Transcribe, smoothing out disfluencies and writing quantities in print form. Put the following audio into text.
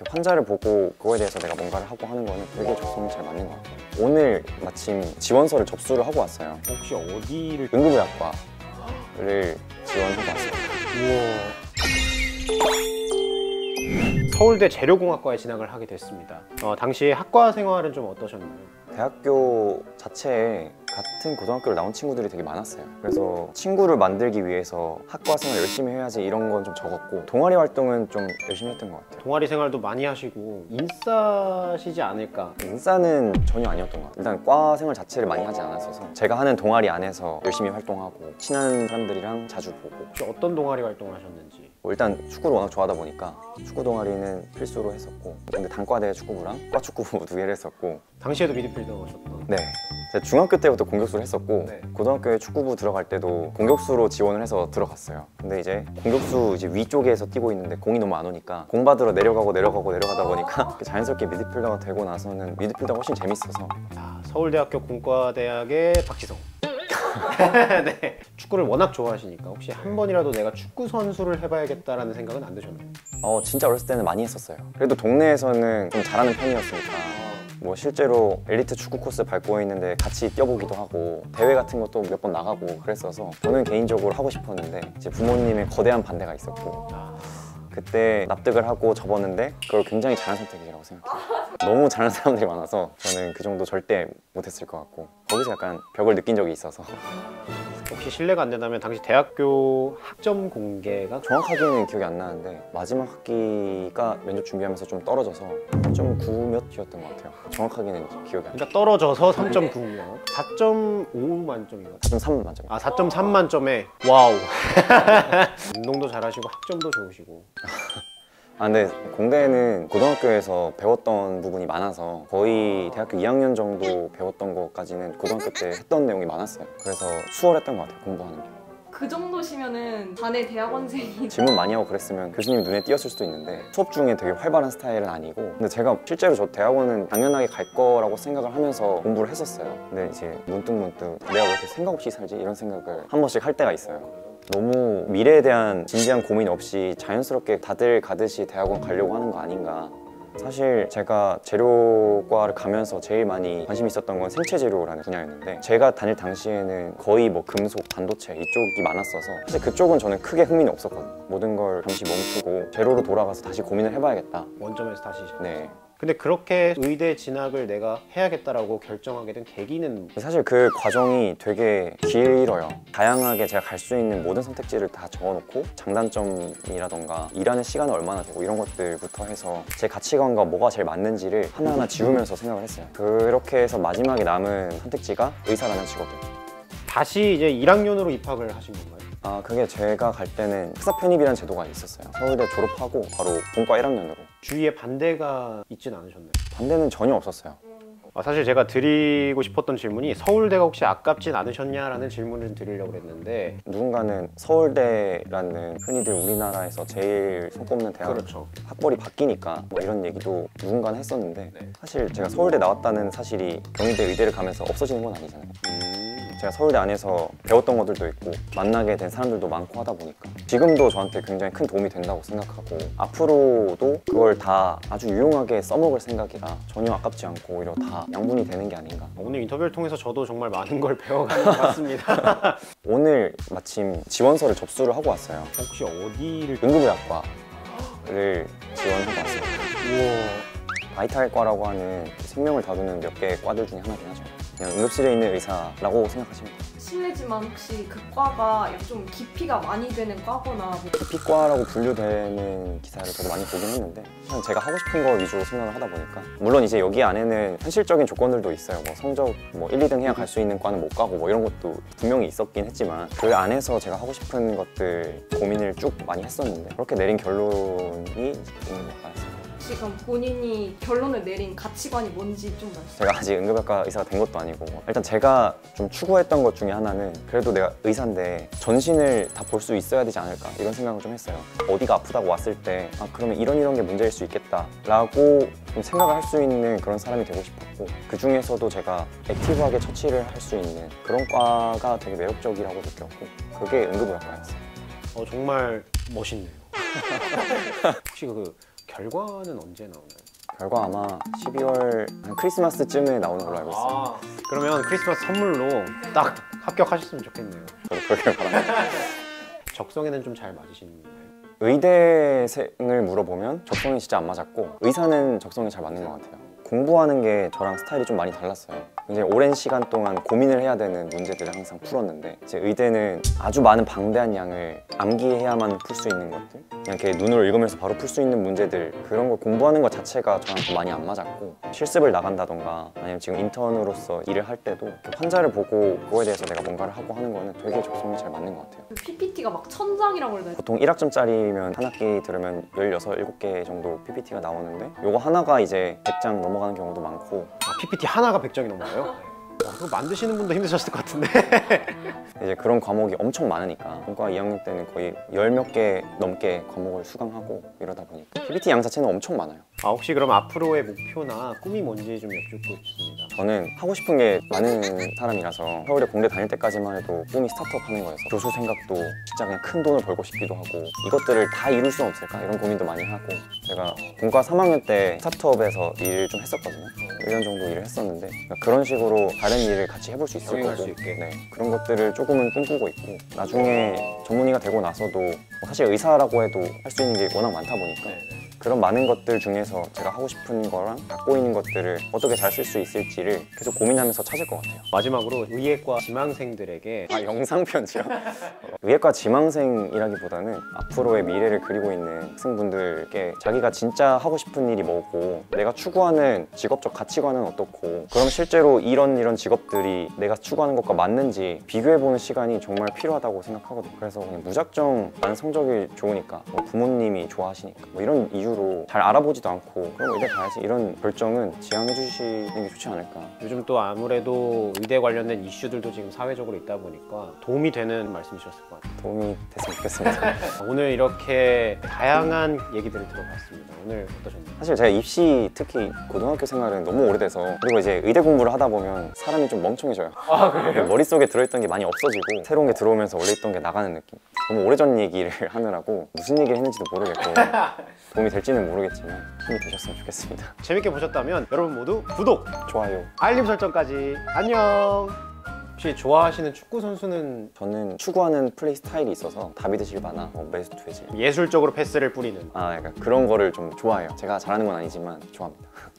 환자를 보고 그거에 대해서 내가 뭔가를 하고 하는 거는 되게 적성이 잘 맞는 것 같아요. 오늘 마침 지원서를 접수를 하고 왔어요. 혹시 어디를? 응급의학과를 지원하고 왔어요. 우와. 서울대 재료공학과에 진학을 하게 됐습니다. 당시 학과 생활은 좀 어떠셨나요? 대학교 자체에 같은 고등학교를 나온 친구들이 되게 많았어요. 그래서 친구를 만들기 위해서 학과 생활 열심히 해야지 이런 건 좀 적었고, 동아리 활동은 좀 열심히 했던 것 같아요. 동아리 생활도 많이 하시고 인싸시지 않을까? 인싸는 전혀 아니었던 것 같아요. 일단 과 생활 자체를 많이 하지 않았어서 제가 하는 동아리 안에서 열심히 활동하고 친한 사람들이랑 자주 보고. 혹시 어떤 동아리 활동을 하셨는지? 일단 축구를 워낙 좋아하다 보니까 축구 동아리는 필수로 했었고, 근데 단과대 축구부랑 과 축구부 2개를 했었고. 당시에도 미드필더셨던? 네, 제가 중학교 때부터 공격수를 했었고, 네. 고등학교에 축구부 들어갈 때도 공격수로 지원을 해서 들어갔어요. 근데 이제 공격수 위쪽에서 뛰고 있는데 공이 너무 안 오니까 공 받으러 내려가다 보니까 자연스럽게 미드필더가 되고 나서는 미드필더가 훨씬 재밌어서. 서울대학교 공과대학의 박지성. 네. 축구를 워낙 좋아하시니까 혹시 한 번이라도 내가 축구 선수를 해봐야겠다라는 생각은 안 드셨나요? 진짜 어렸을 때는 많이 했었어요. 그래도 동네에서는 좀 잘하는 편이었으니까 뭐 실제로 엘리트 축구 코스 밟고 있는데 같이 뛰어보기도 하고 대회 같은 것도 몇 번 나가고 그랬어서 저는 개인적으로 하고 싶었는데 이제 부모님의 거대한 반대가 있었고, 그때 납득을 하고 접었는데 그걸 굉장히 잘한 선택이라고 생각해요. 너무 잘하는 사람들이 많아서 저는 그 정도 절대 못했을 것 같고, 거기서 약간 벽을 느낀 적이 있어서. 혹시 실례가 안 된다면 당시 대학교 학점 공개가? 정확하게는 기억이 안 나는데 마지막 학기가 면접 준비하면서 좀 떨어져서 3.9 몇이었던 것 같아요. 정확하게는 기억이 안 나요. 그러니까 떨어져서 3.9면 4.5 만점인가? 4.3 만점. 4.3 만점에 와우. 운동도 잘하시고 학점도 좋으시고. 근데 공대는 고등학교에서 배웠던 부분이 많아서 거의 대학교 2학년 정도 배웠던 것까지는 고등학교 때 했던 내용이 많았어요. 그래서 수월했던 것 같아요, 공부하는 게. 그 정도시면은 반의 대학원생이 질문 많이 하고 그랬으면 교수님 눈에 띄었을 수도 있는데 수업 중에 되게 활발한 스타일은 아니고, 근데 제가 실제로 저 대학원은 당연하게 갈 거라고 생각을 하면서 공부를 했었어요. 근데 이제 문득 내가 왜 이렇게 생각 없이 살지? 이런 생각을 한 번씩 할 때가 있어요. 너무 미래에 대한 진지한 고민 없이 자연스럽게 다들 가듯이 대학원 가려고 하는 거 아닌가. 사실 제가 재료과를 가면서 제일 많이 관심이 있었던 건 생체재료라는 분야였는데, 제가 다닐 당시에는 거의 뭐 금속, 반도체 이쪽이 많았어서 사실 그쪽은 저는 크게 흥미는 없었거든요. 모든 걸 잠시 멈추고 재료로 돌아가서 다시 고민을 해봐야겠다. 원점에서 다시 시작. 네. 근데 그렇게 의대 진학을 내가 해야겠다라고 결정하게 된 계기는? 사실 그 과정이 되게 길어요. 다양하게 제가 갈 수 있는 모든 선택지를 다 적어놓고 장단점이라던가 일하는 시간은 얼마나 되고 이런 것들부터 해서 제 가치관과 뭐가 제일 맞는지를 하나하나 지우면서 생각을 했어요. 그렇게 해서 마지막에 남은 선택지가 의사라는 직업이었죠. 다시 이제 1학년으로 입학을 하신 건가요? 그게 제가 갈 때는 특사 편입이라는 제도가 있었어요. 서울대 졸업하고 바로 본과 1학년으로. 주위에 반대가 있진 않으셨나요? 반대는 전혀 없었어요. 사실 제가 드리고 싶었던 질문이 서울대가 혹시 아깝진 않으셨냐라는 질문을 드리려고 했는데, 누군가는 서울대라는 흔히들 우리나라에서 제일 손꼽는 대학, 그렇죠. 학벌이 바뀌니까 뭐 이런 얘기도 누군가는 했었는데, 네. 사실 제가 서울대 나왔다는 사실이 경희대 의대를 가면서 없어지는 건 아니잖아요. 제가 서울대 안에서 배웠던 것들도 있고 만나게 된 사람들도 많고 하다 보니까 지금도 저한테 굉장히 큰 도움이 된다고 생각하고, 앞으로도 그걸 다 아주 유용하게 써먹을 생각이라 전혀 아깝지 않고 오히려 다 양분이 되는 게 아닌가. 오늘 인터뷰를 통해서 저도 정말 많은 걸 배워가는 것 같습니다. 오늘 마침 지원서를 접수를 하고 왔어요. 혹시 어디를? 응급의학과를 지원하고 왔어요. 우와. 바이탈과라고 하는 생명을 다루는 몇 개의 과들 중에 하나긴 하죠. 그냥 응급실에 있는 의사라고 생각하시면 돼요. 실례지만 혹시 그 과가 좀 깊이가 많이 되는 과거나 뭐... 기피과라고 분류되는 기사를 저도 많이 보긴 했는데, 그냥 제가 하고 싶은 거 위주로 생각을 하다 보니까, 물론 이제 여기 안에는 현실적인 조건들도 있어요. 뭐 성적 1, 2등 해야 갈 수 있는 과는 못 가고 뭐 이런 것도 분명히 있었긴 했지만, 그 안에서 제가 하고 싶은 것들 고민을 쭉 많이 했었는데 그렇게 내린 결론이 응급의학과였어요. 지금 본인이 결론을 내린 가치관이 뭔지 좀 말씀해주세요. 제가 아직 응급의학과 의사가 된 것도 아니고, 일단 제가 좀 추구했던 것 중에 하나는 그래도 내가 의사인데 전신을 다 볼 수 있어야 되지 않을까 이런 생각을 좀 했어요. 어디가 아프다고 왔을 때 그러면 이런 게 문제일 수 있겠다 라고 좀 생각을 할 수 있는 그런 사람이 되고 싶었고, 그 중에서도 제가 액티브하게 처치를 할 수 있는 그런 과가 되게 매력적이라고 느꼈고, 그게 응급의학과였어요. 정말 멋있네요. 혹시 결과는 언제 나오나요? 결과 아마 12월 한 크리스마스쯤에 나오는 걸로 알고 있어요. 그러면 크리스마스 선물로 딱 합격하셨으면 좋겠네요. 저도 그렇게 바랍니다. 적성에는 좀 잘 맞으시나요? 의대생을 물어보면 적성이 진짜 안 맞았고 의사는 적성이 잘 맞는 것 같아요. 공부하는 게 저랑 스타일이 좀 많이 달랐어요. 굉장히 오랜 시간 동안 고민을 해야 되는 문제들을 항상 풀었는데 이제 의대는 아주 많은 방대한 양을 암기해야만 풀 수 있는 것들, 그냥 이렇게 눈으로 읽으면서 바로 풀 수 있는 문제들, 그런 걸 공부하는 것 자체가 저랑 좀 많이 안 맞았고, 실습을 나간다던가 아니면 지금 인턴으로서 일을 할 때도 이렇게 환자를 보고 그거에 대해서 내가 뭔가를 하고 하는 거는 되게 적성이 잘 맞는 것 같아요. 그 PPT가 막 1000장이라고 그러나요? 보통 1학점짜리면 한 학기 들으면 16, 7개 정도 PPT가 나오는데 요거 하나가 이제 100장 넘어가는 경우도 많고, PPT 하나가 100장이 넘어요? 그거 만드시는 분도 힘드셨을 것 같은데. 이제 그런 과목이 엄청 많으니까 본과 2학년 때는 거의 10몇 개 넘게 과목을 수강하고 이러다 보니까 PPT 양 자체는 엄청 많아요. 혹시 그럼 앞으로의 목표나 꿈이 뭔지 좀 여쭙고 싶습니다. 저는 하고 싶은 게 많은 사람이라서 서울에 공대 다닐 때까지만 해도 꿈이 스타트업 하는 거여서 교수 생각도 진짜 그냥 큰 돈을 벌고 싶기도 하고, 이것들을 다 이룰 수 없을까 이런 고민도 많이 하고, 제가 본과 3학년 때 스타트업에서 일을 좀 했었거든요. 1년 정도 일을 했었는데 그런 식으로 다른 일을 같이 해볼 수 있을 병행할 거고, 수 있게. 네, 그런 것들을 조금은 꿈꾸고 있고, 나중에 전문의가 되고 나서도 사실 의사라고 해도 할 수 있는 게 워낙 많다 보니까 그런 많은 것들 중에서 제가 하고 싶은 거랑 갖고 있는 것들을 어떻게 잘 쓸 수 있을지를 계속 고민하면서 찾을 것 같아요. 마지막으로 의예과 지망생들에게 영상 편지요? 의예과 지망생이라기보다는 앞으로의 미래를 그리고 있는 학생분들께 자기가 진짜 하고 싶은 일이 뭐고, 내가 추구하는 직업적 가치관은 어떻고, 그럼 실제로 이런 직업들이 내가 추구하는 것과 맞는지 비교해보는 시간이 정말 필요하다고 생각하거든요. 그래서 그냥 무작정 나는 성적이 좋으니까, 뭐 부모님이 좋아하시니까, 뭐 이런 이유로 잘 알아보지도 않고 그럼 의대 가야지 이런 결정은 지양해 주시는 게 좋지 않을까. 요즘 또 아무래도 의대 관련된 이슈들도 지금 사회적으로 있다 보니까 도움이 되는 말씀이셨을 것 같아요. 도움이 됐으면 좋겠습니다. 오늘 이렇게 다양한 얘기들을 들어봤습니다. 오늘 어떠셨나요? 사실 제가 입시, 특히 고등학교 생활은 너무 오래돼서, 그리고 이제 의대 공부를 하다 보면 사람이 좀 멍청해져요. 그래요? 머릿속에 들어있던 게 많이 없어지고 새로운 게 들어오면서 원래 있던 게 나가는 느낌. 너무 오래전 얘기를 하느라고 무슨 얘기를 했는지도 모르겠고 도움이 될지는 모르겠지만 힘이 되셨으면 좋겠습니다. 재밌게 보셨다면 여러분 모두 구독, 좋아요. 알림 설정까지. 안녕. 혹시 좋아하시는 축구 선수는 저는 추구하는 플레이 스타일이 있어서 다비드 실바나 메스트 오질, 예술적으로 패스를 뿌리는 약간 그런 거를 좀 좋아해요. 제가 잘하는 건 아니지만 좋아합니다.